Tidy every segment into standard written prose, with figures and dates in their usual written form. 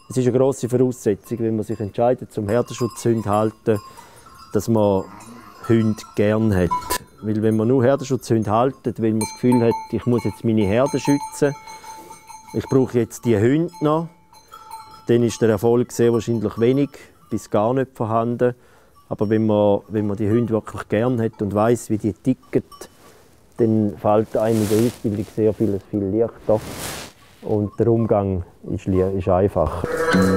Es ist eine grosse Voraussetzung, wenn man sich entscheidet, zum Herdenschutzhund zu halten, dass man Hunde gerne hat. Weil wenn man nur Herdenschutzhunde haltet, weil man das Gefühl hat, ich muss jetzt meine Herde schützen, ich brauche jetzt die Hunde noch, dann ist der Erfolg sehr wahrscheinlich wenig bis gar nicht vorhanden. Aber wenn man die Hunde wirklich gerne hat und weiss, wie die ticken, dann fällt einem in der Ausbildung sehr viel leichter. Und der Umgang ist einfacher.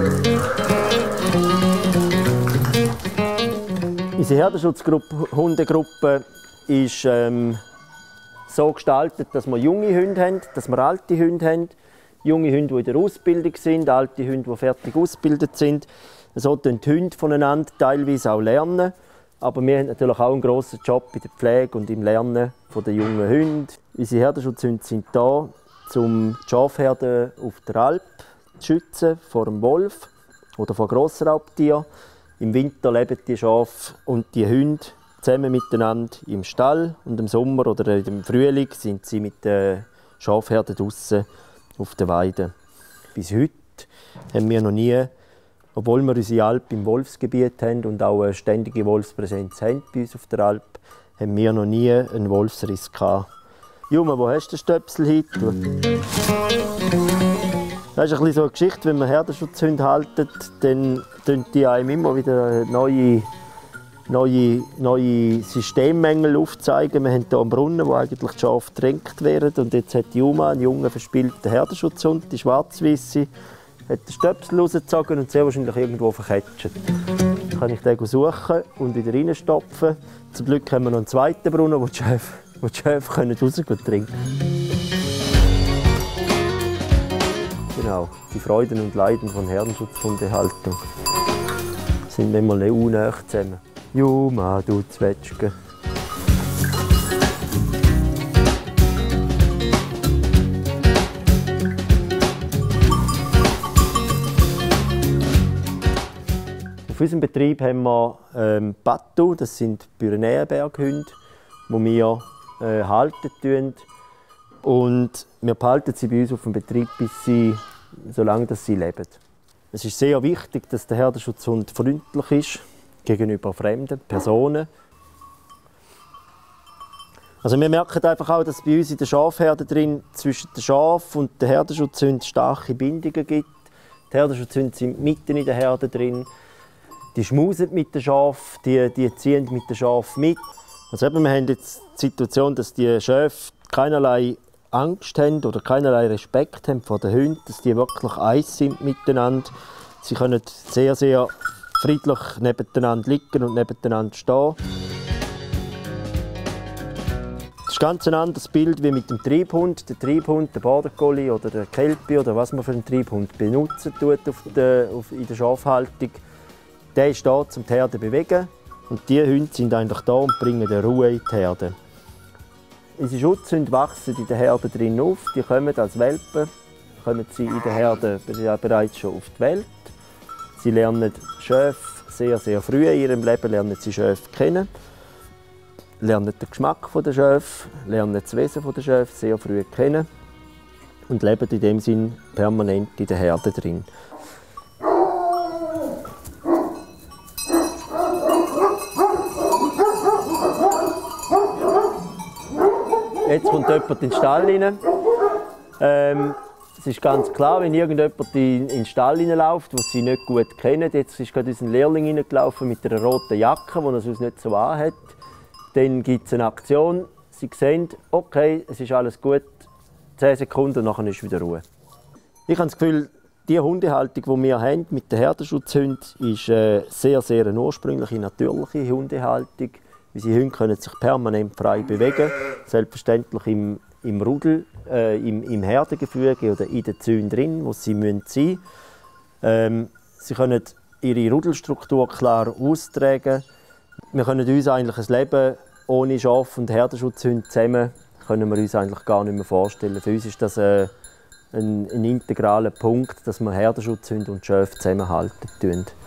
Unsere Herdenschutzhundegruppe ist so gestaltet, dass wir junge Hunde haben, dass wir alte Hunde haben. Junge Hunde, die in der Ausbildung sind, alte Hunde, die fertig ausgebildet sind. So lernen die Hunde voneinander teilweise auch lernen. Aber wir haben natürlich auch einen grossen Job bei der Pflege und im Lernen der jungen Hunde. Unsere Herdenschutzhunde sind da, um die Schafherden auf der Alp zu schützen vor dem Wolf oder vor Grossraubtieren. Im Winter leben die Schafe und die Hunde zusammen miteinander im Stall und im Sommer oder im Frühling sind sie mit den Schafherden draussen auf der Weide. Bis heute haben wir noch nie, obwohl wir unsere Alp im Wolfsgebiet haben und auch eine ständige Wolfspräsenz haben bei uns auf der Alp, haben wir noch nie einen Wolfsriss gehabt. Junge, wo hast du den Stöpsel heute? Das ist ein bisschen so eine Geschichte, wenn man Herdenschutzhunde halten, dann tun die einem immer wieder neue Systemmängel aufzeigen. Wir haben hier einen Brunnen, wo eigentlich die Schafe getränkt werden. Und jetzt hat Juma, einen jungen verspielten Herdenschutzhund, die schwarz-weisse, hat den Stöpsel rausgezogen und sehr wahrscheinlich irgendwo verketscht. Dann kann ich den suchen und wieder reinstopfen. Zum Glück haben wir noch einen zweiten Brunnen, wo die Schafe raus trinken können. Genau, die Freuden und Leiden von Herdenschutzhundehaltung sind manchmal nicht unnäher zusammen. Juma, du Zwetschge. Auf unserem Betrieb haben wir Pattu, das sind Pyrenäenberghunde, die wir halten. Und wir behalten sie bei uns auf dem Betrieb, solange sie leben. Es ist sehr wichtig, dass der Herdenschutzhund freundlich ist gegenüber fremden Personen. Also wir merken einfach auch, dass es bei uns in der Schafherde drin zwischen den Schafen und den Herdenschutzhunden starke Bindungen gibt. Die Herdenschutzhunde sind mitten in der Herde drin. Die schmusen mit den Schafen, die ziehen mit den Schafen mit. Also eben, wir haben jetzt die Situation, dass die Schafe keinerlei Angst haben oder keinerlei Respekt haben vor den Hunden, dass die wirklich eins sind miteinander. Sie können sehr, sehr friedlich nebeneinander liegen und nebeneinander stehen. Das ist ganz ein anderes Bild wie mit dem Treibhund. Der Treibhund, der Border Collie oder der Kelpie oder was man für einen Treibhund benutzen tut in der Schafhaltung, der ist da, um die Herde zu bewegen. Und die Hunde sind eigentlich da und bringen die Ruhe in die Herde. Unsere Schutzhunde wachsen in der Herde drin auf. Die kommen als Welpen, kommen sie in der Herde bereits schon auf die Welt. Sie lernen Schafe sehr, sehr früh in ihrem Leben lernen sie Schafe kennen, lernen den Geschmack der Schafe, lernen das Wesen der Schafe sehr früh kennen und leben in dem Sinn permanent in der Herde drin. Jetzt kommt jemand in den Stall rein. Es ist ganz klar, wenn irgendjemand in den Stall reinläuft, den sie nicht gut kennen, jetzt ist gerade unser Lehrling reingelaufen mit einer roten Jacke, die er sonst nicht so anhat, dann gibt es eine Aktion. Sie sehen, okay, es ist alles gut, 10 Sekunden und nachher ist wieder Ruhe. Ich habe das Gefühl, die Hundehaltung, die wir haben mit den Herdenschutzhunden, ist sehr, sehr eine ursprüngliche, natürliche Hundehaltung. Unsere Hunde können sich permanent frei bewegen, selbstverständlich im Rudel, im Herdengefüge oder in den Zäunen drin, wo sie sein müssen. Sie können ihre Rudelstruktur klar austragen. Wir können uns eigentlich ein Leben ohne Schaf- und Herdenschutzhunde zusammen können wir uns eigentlich gar nicht mehr vorstellen. Für uns ist das ein integraler Punkt, dass wir Herdenschutzhunde und Schafe zusammenhalten.